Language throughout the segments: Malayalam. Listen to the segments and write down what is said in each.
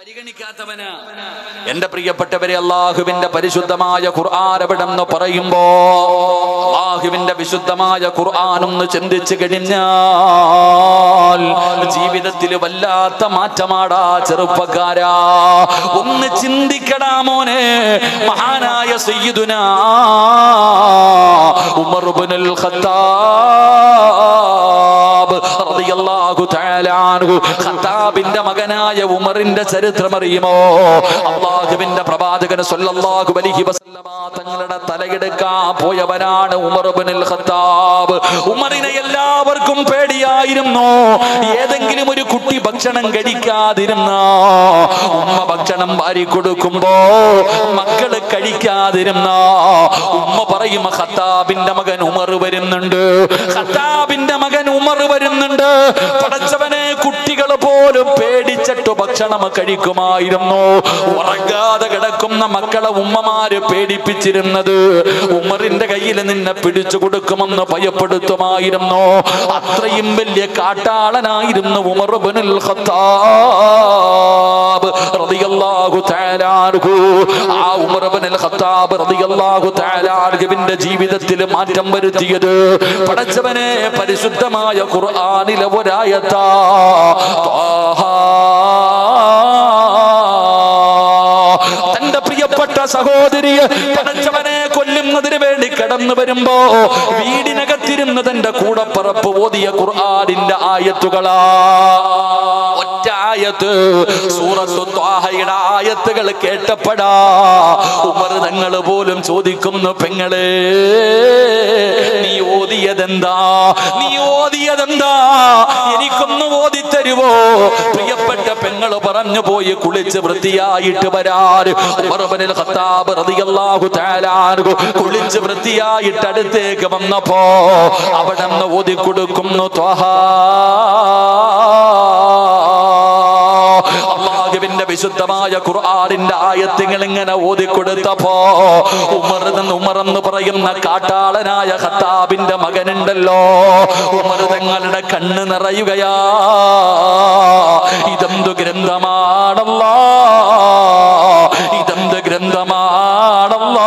പരിഗണിക്കാത്തവന്. എന്റെ പ്രിയപ്പെട്ടവരെ, അല്ലാഹുവിന്റെ പരിശുദ്ധമായ ഖുർആൻ എവിടെന്ന് പറയുമ്പോ അല്ലാഹുവിന്റെ വിശുദ്ധമായ ഖുർആൻ ഒന്ന് ചിന്തിച്ചു കഴിഞ്ഞാൽ ജീവിതത്തിൽ വല്ലാത്ത മാറ്റമാടാ ചെറുപ്പക്കാരാ. ഒന്ന് ചിന്തിക്കടാ മോനെ. മഹാനായ സയ്യിദുനാ ഉമർ ഇബ്നുൽ ഖത്താബ് റളിയല്ലാഹു തആല അൻഹു, ഖത്താബിന്റെ മകനായ ഉമറിന്റെ ചരിത്രം അറിയുമോ? അല്ലാഹുവിന്റെ പ്രവാചകൻ സ്വല്ലല്ലാഹു അലൈഹി വസല്ലമ തങ്ങളുടെ തലയെടുക്കാൻ പോയവനാണ് ഉമർ ഇബ്നുൽ ഖത്താബ്. ഉമറിനെ എല്ലാവർക്കും പേടിയായിരുന്നു. ഏതെങ്കിലും ഒരു കുട്ടി ഭക്ഷണം കഴിക്കാതിരുന്ന ഉമ്മ ഭക്ഷണം വാരി കൊടുക്കുമ്പോ മക്കള് കഴിക്കാതിരുന്ന ഉമ്മ പറയും, ഖത്താബിന്റെ മകൻ ഉമർ വരുന്നുണ്ട്, ഖത്താബിന്റെ മകൻ ഉമർ വരുന്നുണ്ട്. പടച്ചവനെ, കുട്ടികൾ പോലും പേടിച്ചിട്ട് ഭക്ഷണം കഴിക്കുമായിരുന്നു. ഉറങ്ങാതെ കിടക്കുന്ന മക്കളെ ഉമ്മമാര് പേടിപ്പിച്ചിരുന്നത് ഉമറിന്റെ കയ്യിൽ നിന്നെ പിടിച്ചു കൊടുക്കുമെന്ന് ഭയപ്പെടുത്തുമായിരുന്നു. അത്രയും വലിയ കാട്ടാളനായിരുന്നു ഉമർ ഇബ്നുൽ ഖത്താബ് റളിയല്ലാഹു തആല അൻഹു. ആ ഉമർ ഇബ്നുൽ ഖത്താബ് റളിയല്ലാഹു തആല അൻഹുവിന്റെ ജീവിതത്തിൽ മാറ്റം വരുത്തിയത് പടച്ചവനെ പരിശുദ്ധമായ ഖുർആനിലെ ഒരായത്താ. തന്റെ പ്രിയപ്പെട്ട സഹോദരിയെ പടച്ചവനെ കൊല്ലുന്നതിന് വേണ്ടി കടന്നു വരുമ്പോ വീടിനകത്തിരുന്ന് തന്റെ കൂടപ്പറപ്പ് ഓതിയ ഖുർആനിന്റെ ആയത്തുകളാ. ഒറ്റ ആയത്ത്, സൂറത്തു ത്വാഹയുടെ ആയത്തുകൾ കേട്ടപ്പെടാ ഉമർ തങ്ങൾ പോലും ചോദിക്കുന്നു, പെങ്ങളെ നീ ഓതിയതെന്താ, നീ ഓതിയതെന്താ, എനിക്കൊന്ന് ഓതിത്തരുവോ? പ്രിയപ്പെട്ട പെങ്ങള് പറഞ്ഞു പോയി കുളിച്ച് വൃത്തിയായിട്ട് വരാറ്. ഉമർ ഇബ്നുൽ ഖത്താബ് റളിയല്ലാഹു തആല അൻഹു കുളിച്ച് വൃത്തിയായിട്ട് അടുത്തേക്ക് വന്നപ്പോ അവിടെ നിന്ന് ഓതി കൊടുക്കുന്നു, ത്വഹാ. അല്ലാഹുവിന്റെ വിശുദ്ധമായ ഖുർആനിന്റെ ആയത്തുകൾ ഇങ്ങനെ ഓതിക്കൊടുത്തപ്പോ ഉമർ എന്ന് പറയുന്ന കാട്ടാളനായ ഖത്താബിന്റെ മകനുണ്ടല്ലോ, ഉമർ തങ്ങളുടെ കണ്ണ് നിറയുകയാ. ഇതെന്തു ഗ്രന്ഥമാണല്ലാ, ഇതെന്ത് ഗ്രന്ഥമാണല്ലാ.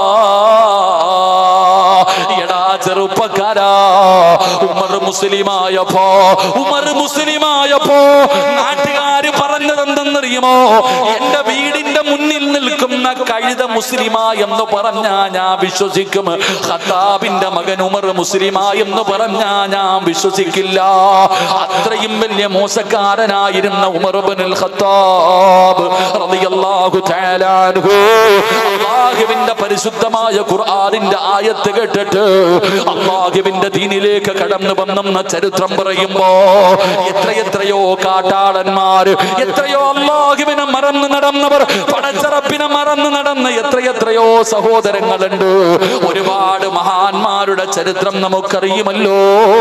എടാ ചെറുപ്പക്കാരാ, ഉമർ മുസ്ലിമായപ്പോ നാട്ടുകാര് പറഞ്ഞതെന്തെന്നറിയുമോ? എന്റെ വീടിന്റെ മുന്നിൽ നിൽക്കുന്ന കഴുത മുസ്ലിമായെന്ന് പറഞ്ഞാ ഞാൻ വിശ്വസിക്കും, ഖത്താബിന്റെ മകൻ ഉമർ മുസ്ലിമായെന്ന് പറഞ്ഞാ ഞാൻ വിശ്വസിക്കില്ല. അത്രയും വലിയ മോശക്കാരനായിരുന്ന ഉമർ ഇബ്നുൽ ഖത്താബ് റളിയല്ലാഹു തആല അൻഹു അല്ലാഹുവിന്റെ പരിശുദ്ധമായ ഖുർആനിന്റെ ആയത്ത് കേട്ടിട്ട് അല്ലാഹുവിന്റെ ദീനിലേക്ക് കടന്നു വന്നെന്ന ചരിത്രം പറയുമ്പോ എത്രയോ കാട്ടാളന്മാര്, എത്രയോ അല്ലാഹുവിനെ മറന്നു നടന്നവർ, പടച്ചറപ്പിനെ മറന്നു നടന്ന എത്രയോ സഹോദരങ്ങളുണ്ട്. ഒരുപാട് മഹാന്മാരുടെ ചരിത്രം നമുക്കറിയുമല്ലോ.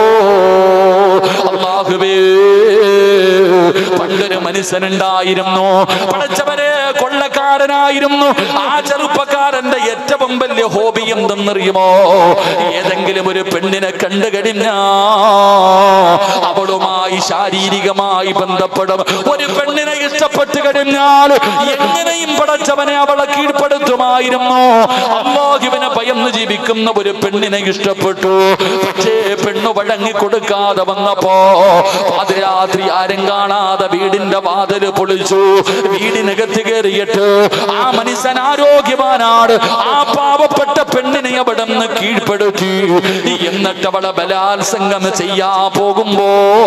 അല്ലാഹുവേ, പണ്ടൊരു മനുഷ്യനുണ്ടായിരുന്നു, പടച്ചവരെ കൊള്ളക്കാരനായിരുന്നു. ആ ചെറുപ്പക്കാരന്റെ ഏറ്റവും വലിയ ഹോബി എന്തെന്നറിയുമോ? ഏതെങ്കിലും ഒരു പെണ്ണിനെ കണ്ടു കഴിഞ്ഞാ അവളുമായി ശാരീരികമായി ബന്ധപ്പെടും. ഒരു പെണ്ണിനെ ഇഷ്ടപ്പെട്ട് കഴിഞ്ഞാൽ എങ്ങനെയും പടച്ചവനെ അവളെ കീഴ്പ്പെടുത്തുമായിരുന്നു. അല്ലാഹുവിനെ ഭയന്ന് ജീവിക്കുന്ന ഒരു പെണ്ണിനെ ഇഷ്ടപ്പെട്ടു. പക്ഷേ പെണ്ണു വഴങ്ങി കൊടുക്കാതെ വന്നപ്പോ പാതിരാത്രി ആരും കാണാതെ വീടിന്റെ വാതില് പൊളിച്ചു. വീടിനകത്ത് കയറിയിട്ട് ആ മനുഷ്യൻ ആരോഗ്യവാനാണ്. ആ പാവപ്പെട്ട പെണ്ണിനെ അവിടെ നിന്ന് കീഴ്പ്പെടുത്തി. എന്നിട്ട് അവളെ ബലാത്സംഗം ചെയ്യാൻ പോകുമ്പോ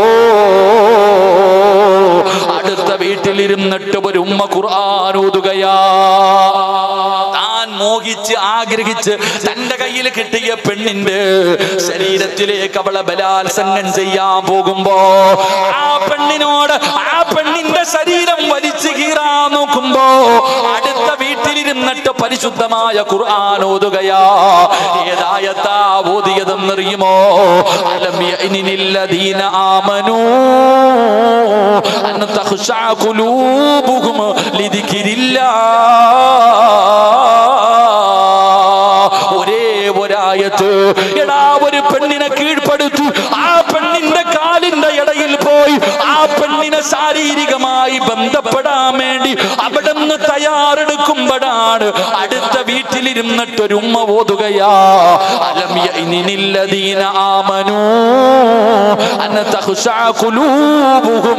അടുത്ത വീട്ടിലിരുന്നിട്ട് ഒരു ഉമ്മ ഖുർആൻ ഓതുകയാ. താൻ മോഹിച്ച് ആഗ്രഹിച്ച് തന്റെ കയ്യിൽ കിട്ടിയ പെണ്ണിന്റെ ശരീരത്തിലേക്ക് അവളെ ബലാത്സംഗം ചെയ്യാൻ പോകുമ്പോ ആ പെണ്ണിനോട് ആ പെണ്ണിന്റെ ശരീരം വലിച്ചു കീറാൻ നോക്കുമ്പോ അടുത്ത വീട്ടിലിരുന്നിട്ട് പരിശുദ്ധമായ ഖുർആൻ ഓതുകയാ. ഏതായത്താ ഓതിയതെന്നറിയുമോ? അലം യഅനില്ലദീന ആമനൂ അൻ തഖ്ശഅ ഖുലൂബുഹും ലിദിക്രില്ലാഹ്. ഒരേ ഒരായത്ത്. എടാ, ഒരു പെണ്ണിനെ കീഴ്പ്പെടുത്തു. ആ പെണ്ണിന്റെ കാലിന്റെ ഇടയിൽ പോയി ആ പെണ്ണിനെ ശാരീരികമായി ബന്ധപ്പെടാൻ വേണ്ടി അവിടുന്ന് തയ്യാറെടുക്കുമ്പോഴാണ് അടുത്ത വീട്ടിലിരുന്നിട്ടൊരു ഉമ്മ ഓതുകയാ, അലം യഅ്നില്ലദീന ആമനൂ അൻ തഖ്ശഅ ഖുലൂബുഹും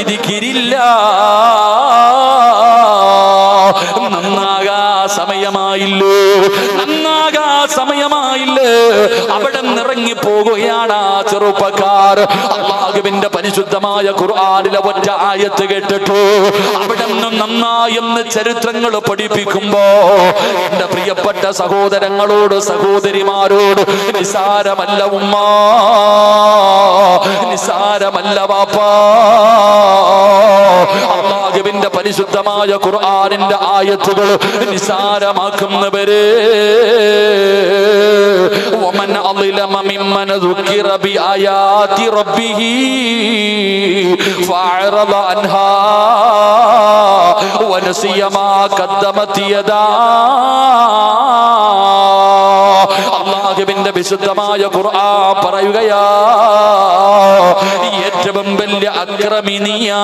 ലിദിക്രില്ലാഹ്. നന്നാകാ സമയമായില്ലേ, നന്നാകാ സമയമായില്ലേ. അവിടെ നിറങ്ങി പോകുകയാണ് ആ ചെറുപ്പക്കാർ. അല്ലാഹുവിന്റെ പരിശുദ്ധമായ ഖുർആനിലെ ഒറ്റ ആയത്ത് കേട്ടിട്ടു അവിടെ നിന്നും നന്നായെന്ന് ചരിത്രങ്ങൾ പഠിപ്പിക്കുമ്പോ എന്റെ പ്രിയപ്പെട്ട സഹോദരങ്ങളോട് സഹോദരിമാരോട്, നിസാരമല്ല ഉമ്മ, നിസാരമല്ല വാപ്പാ. അല്ലാഹുവിന്റെ പരിശുദ്ധമായ ഖുർആനിന്റെ ആയത്തുകൾ നിസാരമാക്കുന്നവരെ, വമൻ അളിലമ മിമ്മൻ ദുക്കിറ ബിആയാതി റബ്ബിഹി ഫഅറദ അൻഹാ വനസിയ മാ ഖദ്ദമത് യദാ. അല്ലാഹുവിന്റെ വിശുദ്ധമായ ഖുർആൻ പറയുകയാ, ഏറ്റവും വലിയ അക്രമിനിയാ.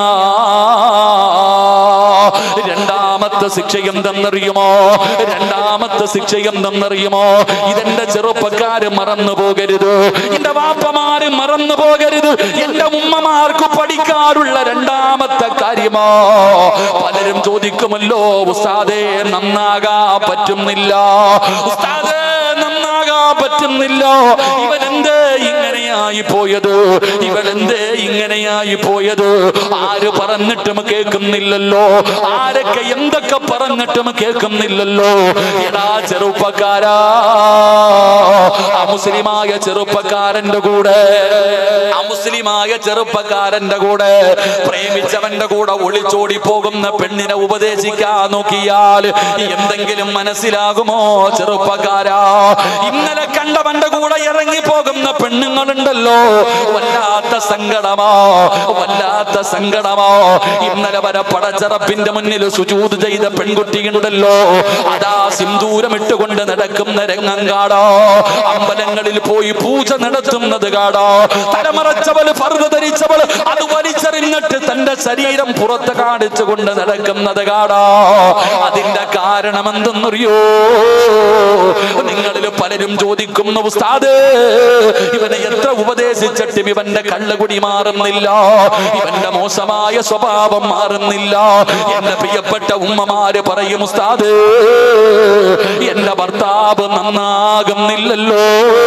രണ്ടാമത്തെ ശിക്ഷ എന്തെന്നറിയുമോ? രണ്ടാമത്തെ ശിക്ഷ എന്തെന്നറിയുമോ? ഇതെന്റെ ചെറുപ്പക്കാര് മറന്നു പോകരുത്, എന്റെ വാപ്പമാര് മറന്നു പോകരുത്, എന്റെ ഉമ്മമാർക്ക് പഠിക്കാറുള്ള രണ്ടാമത്തെ കാര്യമോ? പലരും ചോദിക്കുമല്ലോ, ഉസ്താദേ നന്നാകാ പറ്റുന്നില്ല, ഉസ്താദേ നന്നാകാ പറ്റുന്നില്ല, ഇവനെന്തേ ഇങ്ങനെയായി പോയത്, ഇവനെന്തേ ഇങ്ങനെയായി പോയത്? ആര് പറഞ്ഞിട്ടും കേൾക്കുന്നില്ലല്ലോ, ആരൊക്കെ എന്തൊക്കെ പറഞ്ഞിട്ടും കേൾക്കുന്നില്ലല്ലോ. എടാ ചെറുപ്പക്കാരാ, അമുസ്ലിമായ ചെറുപ്പക്കാരന്റെ കൂടെ, അമുസ്ലിമായ ചെറുപ്പക്കാരന്റെ കൂടെ, പ്രേമിച്ചവന്റെ കൂടെ ഒളിച്ചോടി പോകുന്ന പെണ്ണിനെ ഉപദേശിക്കാൻ നോക്കിയാൽ എന്തെങ്കിലും മനസ്സിലാകുമോ ചെറുപ്പക്കാരാ? ഇന്നലെ കണ്ടവന്റെ കൂടെ ഇറങ്ങി പോകുന്ന പെണ്ണുങ്ങളുണ്ടല്ലോ, വല്ലാത്ത സങ്കടമോ, വല്ലാത്ത സങ്കടമോ. ഇന്നലെ വരെ പടച്ചറപ്പിന്റെ മുന്നിൽ സുജൂദ് ചെയ്ത പെൺകുട്ടിയുണ്ടല്ലോ, അതാ സിന്ദൂരം ഇട്ടുകൊണ്ട് നടക്കുന്ന രംഗം കാണോ, അമ്പലങ്ങളിൽ പോയി പൂജ നടത്തുന്നത് കാണോ, തലമറച്ചവൾ ഫർദ് ധരിച്ചവൾ അത് വലിച്ചെറിഞ്ഞിട്ട് തന്റെ ശരീരം പുറത്ത് കാണിച്ചുകൊണ്ട് നടക്കുന്നത് കാണോ. അതിന്റെ കാരണം എന്തെന്നറിയോ? നിങ്ങളിൽ പലരും ചോദിക്കുന്നു, ഉസ്താദ് ഇവനെ എത്ര ഉപദേശിച്ചിട്ടും ഇവന്റെ കള്ളുകുടി മാറുന്നില്ല, ഇവന്റെ മോശമായ സ്വഭാവം മാറുന്നില്ല. എന്റെ പ്രിയപ്പെട്ട ഉമ്മമാര് പറയും, ഉസ്താദ് എന്റെ ഭർത്താവ് നന്നാകുന്നില്ലല്ലോ.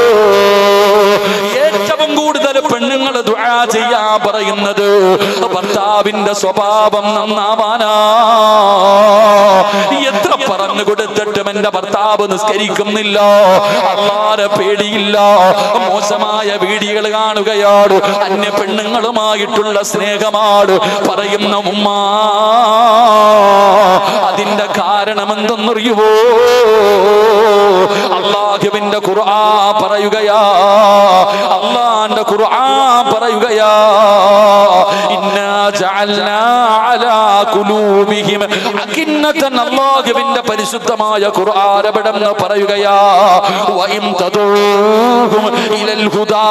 ഏറ്റവും കൂടുതൽ പെണ്ണുങ്ങൾ ദുആ ചെയ്യാൻ പറയുന്നത് ഭർത്താവിന്റെ സ്വഭാവം നന്നാവാനാ. എത്ര പറഞ്ഞു കൊടുത്തിട്ടും എന്റെ ഭർത്താവ് നിസ്കരിക്കുന്നില്ല, അല്ലാഹുവിനെ പേടിയില്ല, മോശമായ വീഡിയോകൾ കാണുകയാണ്, അന്യ പെണ്ണുങ്ങളുമായിട്ടുള്ള സ്നേഹമാണ് പറയുന്ന ഉമ്മ. അതിന്റെ കാരണം എന്തെന്നറിയുവോ? അല്ലാഹുവിന്റെ ഖുർആൻ പറയുകയാ, അല്ലാഹുവിന്റെ ഖുർആൻ പറയുകയാ, ഇന്നാ ജഅൽനാ അലാ ഖുലൂബിഹിം അകിന്നതൻ. അല്ലാഹുവിന്റെ പരിശുദ്ധമായ ഖുർആൻ എവിടെന്ന് പറയുകയാ, വഇൻ തദൂഹും ഇലൽ ഹുദാ.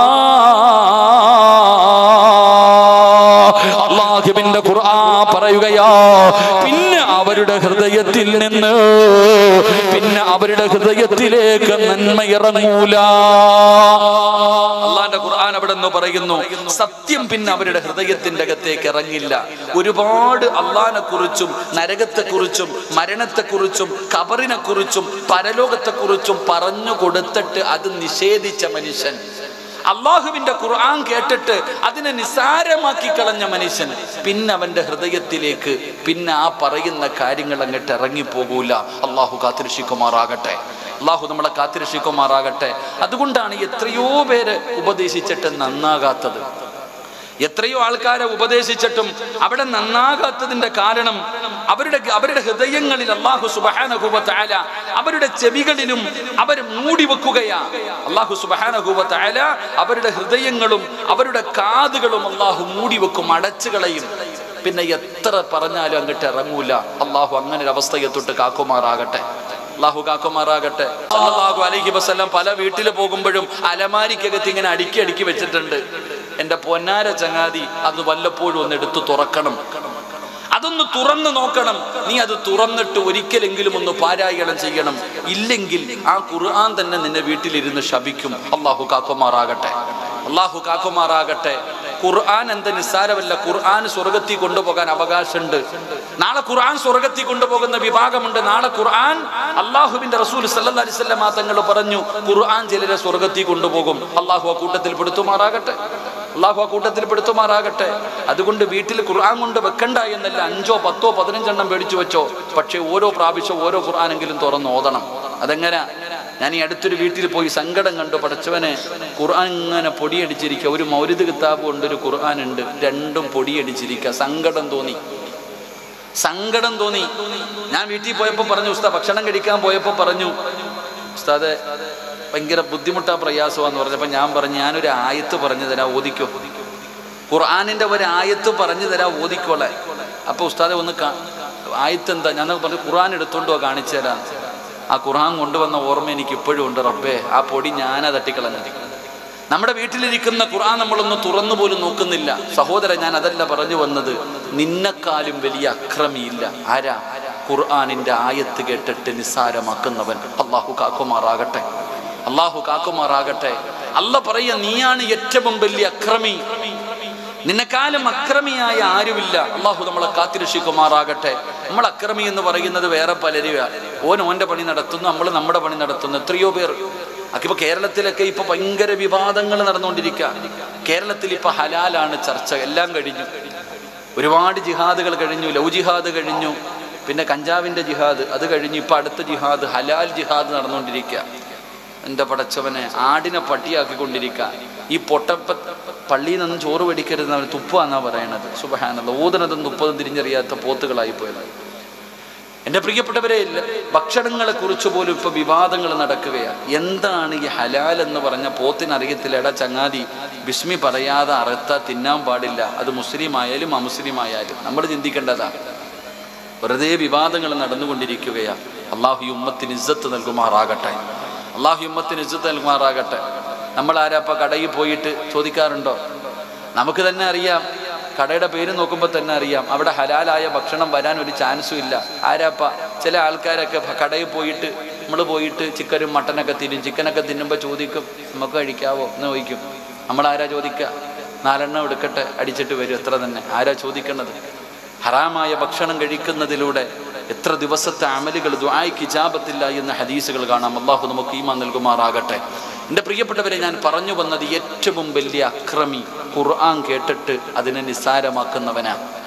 അല്ലാഹുവിന്റെ ഖുർആൻ പറയുകയാ, പിന്നെ അവരുടെ ഹൃദയത്തിൽ നിന്ന്, പിന്നെ അവരുടെ ഹൃദയത്തിലേക്ക് നന്മ ഇറങ്ങൂല. അല്ലാഹുവിന്റെ ഖുർആൻ അവിടെ നിന്ന് പറയുന്നു, സത്യം പിന്നെ അവരുടെ ഹൃദയത്തിന്റെ അകത്തേക്ക് ഇറങ്ങില്ല. ഒരുപാട് അല്ലാഹുവിനെ കുറിച്ചും നരകത്തെ കുറിച്ചും മരണത്തെ കുറിച്ചും ഖബറിനെ കുറിച്ചും പരലോകത്തെ കുറിച്ചും പറഞ്ഞു കൊടുത്തിട്ട് അത് നിഷേധിച്ച മനുഷ്യൻ, അള്ളാഹുവിന്റെ ഖുർആൻ കേട്ടിട്ട് അതിനെ നിസാരമാക്കി കളഞ്ഞ മനുഷ്യൻ, പിന്നെ അവന്റെ ഹൃദയത്തിലേക്ക് പിന്നെ ആ പറയുന്ന കാര്യങ്ങൾ അങ്ങോട്ട് ഇറങ്ങിപ്പോകൂല. അള്ളാഹു കാത്തിരക്ഷിക്കുമാറാകട്ടെ, അള്ളാഹു നമ്മളെ കാത്തിരക്ഷിക്കുമാറാകട്ടെ. അതുകൊണ്ടാണ് എത്രയോ പേര് ഉപദേശിച്ചിട്ട് നന്നാകാത്തത്. എത്രയോ ആൾക്കാരെ ഉപദേശിച്ചിട്ടും അവിടെ നന്നാകാത്തതിന്റെ കാരണം അവരുടെ ഹൃദയങ്ങളിൽ അല്ലാഹു സുബ്ഹാനഹു വ തആല അവരുടെ ചെവികളിലും അവർ മൂടി വെക്കുകയാ. അല്ലാഹു സുബ്ഹാനഹു വ തആല അവരുടെ ഹൃദയങ്ങളും അവരുടെ കാതുകളും അല്ലാഹു മൂടി വെക്കും, അടച്ചു കളയും. പിന്നെ എത്ര പറഞ്ഞാലും അങ്ങോട്ട് ഇറങ്ങൂല. അല്ലാഹു അങ്ങനെ ഒരു അവസ്ഥയെ തൊട്ട് കാക്കുമാറാകട്ടെ, അല്ലാഹു കാക്കുമാറാകട്ടെ. സല്ലല്ലാഹു അലൈഹി വസല്ലം പല വീട്ടിൽ പോകുമ്പോഴും അലമാരിക്കകത്ത് ഇങ്ങനെ അടുക്കി അടുക്കി വെച്ചിട്ടുണ്ട്. എൻ്റെ പൊന്നാര ചങ്ങാതി അത് വല്ലപ്പോഴും ഒന്ന് എടുത്തു തുറക്കണം, അതൊന്ന് തുറന്നു നോക്കണം. നീ അത് തുറന്നിട്ട് ഒരിക്കലെങ്കിലും ഒന്ന് പാരായണം ചെയ്യണം. ഇല്ലെങ്കിൽ ആ ഖുർആൻ തന്നെ നിന്നെ വീട്ടിലിരുന്ന് ശപിക്കും. അള്ളാഹു കാക്കുമാറാകട്ടെ, അള്ളാഹു കാക്കുമാറാകട്ടെ. ഖുർആൻ എന്ത് നിസ്സാരമല്ല. ഖുർആൻ സ്വർഗത്തിൽ കൊണ്ടുപോകാൻ അവകാശമുണ്ട്. നാളെ ഖുർആൻ സ്വർഗത്തിൽ കൊണ്ടുപോകുന്ന വിഭാഗമുണ്ട്. നാളെ ഖുർആൻ അള്ളാഹുവിന്റെ റസൂൽ സല്ലല്ലാഹു അലൈഹി വസല്ലം തങ്ങൾ പറഞ്ഞു, ഖുർആൻ ചിലരെ സ്വർഗത്തിൽ കൊണ്ടുപോകും. അള്ളാഹു ആ കൂട്ടത്തിൽ പെടുത്തുമാറാകട്ടെ, അള്ളാഹു ആ കൂട്ടത്തിൽ പെടുത്തുമാറാകട്ടെ. അതുകൊണ്ട് വീട്ടിൽ ഖുർആൻ കൊണ്ട് വെക്കണ്ട എന്നല്ല, 5, 10, 15 മേടിച്ചു വെച്ചോ. പക്ഷേ ഓരോ പ്രാവശ്യം ഓരോ ഖുർആനെങ്കിലും തുറന്ന് ഓതണം. അതെങ്ങനെ? ഞാൻ ഈ അടുത്തൊരു വീട്ടിൽ പോയി സങ്കടം കണ്ടു. പടച്ചവനെ, ഖുർആൻ ഇങ്ങനെ പൊടിയടിച്ചിരിക്കുക. ഒരു മൗലിദ് കിതാബ് ഉണ്ട്, ഒരു ഖുർആൻ ഉണ്ട്, രണ്ടും പൊടിയടിച്ചിരിക്കുക. സങ്കടം തോന്നി. ഞാൻ വീട്ടിൽ പോയപ്പോൾ പറഞ്ഞു, ഉസ്താദ് ഭക്ഷണം കഴിക്കാൻ പോയപ്പോൾ പറഞ്ഞു, ഉസ്താദ് ഭയങ്കര ബുദ്ധിമുട്ടാ പ്രയാസമാന്ന് പറഞ്ഞപ്പോൾ ഞാൻ പറഞ്ഞു, ഞാനൊരു ആയത്ത് പറഞ്ഞു തരാം, ഓദിക്കോ. ഖുർആനിന്റെ ഒരു ആയത്ത് പറഞ്ഞു തരാം, ഓദിക്കോളെ. അപ്പൊ ഉസ്താദെ ഒന്ന് ആയത്ത് എന്താ? ഞാൻ പറഞ്ഞു, ഖുർആൻ എടുത്തോണ്ടോ കാണിച്ചു തരാം. ആ ഖുർആൻ കൊണ്ടുവന്ന ഓർമ്മ എനിക്ക് ഇപ്പോഴും ഉണ്ട്. റബ്ബേ, ആ പൊടി ഞാനാ തട്ടിക്കളഞ്ഞത്. നമ്മുടെ വീട്ടിലിരിക്കുന്ന ഖുർആൻ നമ്മളൊന്ന് തുറന്നു പോലും നോക്കുന്നില്ല. സഹോദരൻ, ഞാൻ അതല്ല പറഞ്ഞു വന്നത്. നിന്നെക്കാളും വലിയ അക്രമിയില്ല. ആരാ? ഖുർആനിന്റെ ആയത്ത് കേട്ടിട്ട് നിസ്സാരമാക്കുന്നവൻ. അള്ളാഹു കാക്കുമാറാകട്ടെ, അള്ളാഹു കാക്കുമാറാകട്ടെ. അല്ല പറയുക, നീയാണ് ഏറ്റവും വലിയ അക്രമി. നിന്നെക്കാളും അക്രമിയായ ആരുമില്ല. അള്ളാഹു നമ്മളെ കാത്തിരക്ഷിക്കുമാറാകട്ടെ. നമ്മൾ അക്രമി എന്ന് പറയുന്നത് വേറെ പലരുമാണ്. ഓൻ്റെ പണി നടത്തുന്നു, നമ്മൾ നമ്മുടെ പണി നടത്തുന്നു. എത്രയോ പേർ. ഇപ്പൊ കേരളത്തിലൊക്കെ ഇപ്പൊ ഭയങ്കര വിവാദങ്ങൾ നടന്നുകൊണ്ടിരിക്കുക. കേരളത്തിൽ ഇപ്പൊ ഹലാലാണ് ചർച്ച. എല്ലാം കഴിഞ്ഞു. ഒരുപാട് ജിഹാദുകൾ കഴിഞ്ഞു. ലവ് ജിഹാദ് കഴിഞ്ഞു, പിന്നെ കഞ്ചാവിന്റെ ജിഹാദ് അത് കഴിഞ്ഞു. ഇപ്പൊ അടുത്ത ജിഹാദ് ഹലാൽ ജിഹാദ് നടന്നുകൊണ്ടിരിക്കുക. എൻ്റെ പടച്ചവനെ, ആടിനെ പട്ടിയാക്കിക്കൊണ്ടിരിക്കുക. ഈ പള്ളിയിൽ നിന്നും ചോറ് വെടിക്കരുത് അവന് തുപ്പാന്നാ പറയണത്. സുബ്ഹാനല്ലാഹ്, ഓതുന്നതും തുപ്പതും തിരിഞ്ഞറിയാത്ത പോത്തുകളായി പോയത്. എൻ്റെ പ്രിയപ്പെട്ടവരെ, ഭക്ഷണങ്ങളെ കുറിച്ച് പോലും ഇപ്പൊ വിവാദങ്ങൾ നടക്കുകയാണ്. എന്താണ് ഈ ഹലാൽ എന്ന് പറഞ്ഞ പോത്തിനറിയത്തില്ല. എടാ ചങ്ങാതി, ബിസ്മി പറയാതെ അറുത്ത തിന്നാൻ പാടില്ല. അത് മുസ്ലിം ആയാലും അമുസ്ലിം ആയാലും നമ്മൾ ചിന്തിക്കേണ്ടതാണ്. വെറുതെ വിവാദങ്ങൾ നടന്നുകൊണ്ടിരിക്കുകയാണ്. അള്ളാഹു ഈ ഉമ്മത്തിന് ഇസ്സത്ത് നൽകുമാറാകട്ടെ, അള്ളാഹു ഉമ്മത്തിന് ഇസ്സത്ത് നൽകുമാറാകട്ടെ. നമ്മൾ ആരാപ്പ കടയിൽ പോയിട്ട് ചോദിക്കാറുണ്ടോ? നമുക്ക് തന്നെ അറിയാം. കടയുടെ പേര് നോക്കുമ്പോൾ തന്നെ അറിയാം അവിടെ ഹലാലായ ഭക്ഷണം വരാൻ ഒരു ചാൻസും ഇല്ല. ആരാപ്പ? ചില ആൾക്കാരൊക്കെ കടയിൽ പോയിട്ട് നമ്മൾ പോയിട്ട് ചിക്കനും മട്ടനൊക്കെ തിന്നും. ചിക്കനൊക്കെ തിന്നുമ്പോൾ ചോദിക്കും, നമുക്ക് കഴിക്കാവോ എന്ന് ചോദിക്കും. നമ്മളാരാ ചോദിക്കുക? 4 എണ്ണം എടുക്കട്ടെ, അടിച്ചിട്ട് വരും, എത്ര തന്നെ. ആരാ ചോദിക്കേണ്ടത്? ഹറാമായ ഭക്ഷണം കഴിക്കുന്നതിലൂടെ എത്ര ദിവസത്തെ അമലുകൾ ദുആയ്ക്ക് ഇജാബത്തില്ല എന്ന ഹദീസുകൾ കാണാം. അല്ലാഹു നമുക്ക് ഈമാൻ നൽകുമാറാകട്ടെ. എൻ്റെ പ്രിയപ്പെട്ടവരെ, ഞാൻ പറഞ്ഞു വന്നത് ഏറ്റവും വലിയ അക്രമി ഖുർആൻ കേട്ടിട്ട് അതിനെ നിസ്സാരമാക്കുന്നവനാണ്.